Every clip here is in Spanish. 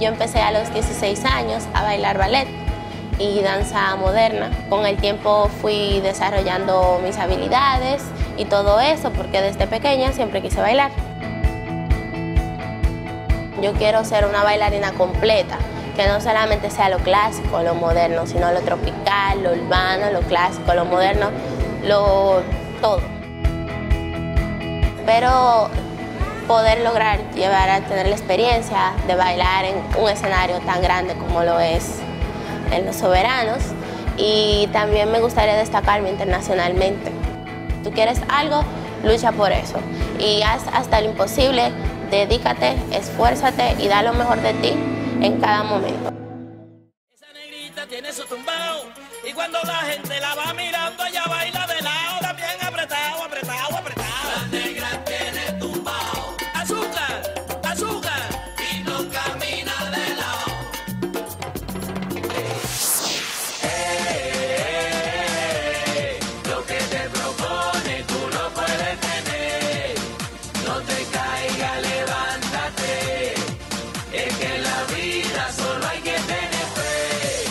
Yo empecé a los 16 años a bailar ballet y danza moderna. Con el tiempo fui desarrollando mis habilidades y todo eso porque desde pequeña siempre quise bailar. Yo quiero ser una bailarina completa, que no solamente sea lo clásico, lo moderno, sino lo tropical, lo urbano, lo clásico, lo moderno, todo. Pero poder lograr llevar a tener la experiencia de bailar en un escenario tan grande como lo es en Los Soberanos, y también me gustaría destacarme internacionalmente. Tú quieres algo, lucha por eso y haz hasta lo imposible, dedícate, esfuérzate y da lo mejor de ti en cada momento. Esa negrita tiene su tumbao y cuando la gente la va mirando ella baila de lado, también apretado, apretado, apretado. La negra tiene tumbao, azúcar, azúcar y no camina de lado. Lo que te propone tú lo puedes tener. No te caigas, levántate. Es que en la vida solo hay que tener fe.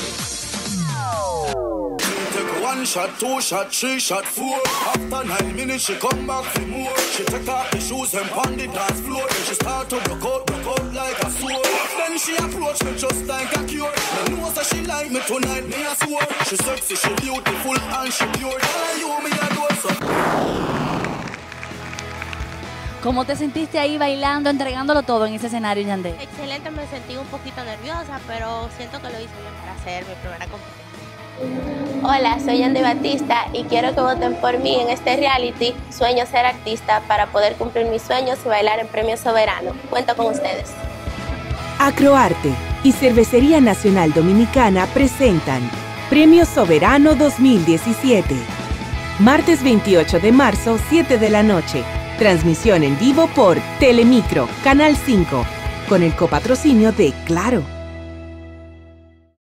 Take one shot, two shot, three shot, four. After 9 minutes, she come back for more. She take off the shoes and pound the dance floor. Then she start to broke out like a sword. Then she approach me just like a cure. Me know that she like me tonight, me a swore. She sexy, she beautiful and she pure. All you me a do so. ¿Cómo te sentiste ahí bailando, entregándolo todo en ese escenario, Yandel? Excelente, me sentí un poquito nerviosa, pero siento que lo hice bien para hacer mi primera competencia. Hola, soy Yandel Batista y quiero que voten por mí en este reality Sueño ser artista para poder cumplir mis sueños y bailar en Premio Soberano. Cuento con ustedes. Acroarte y Cervecería Nacional Dominicana presentan Premio Soberano 2017. Martes 28 de marzo, 7 de la noche. Transmisión en vivo por Telemicro, Canal 5, con el copatrocinio de Claro.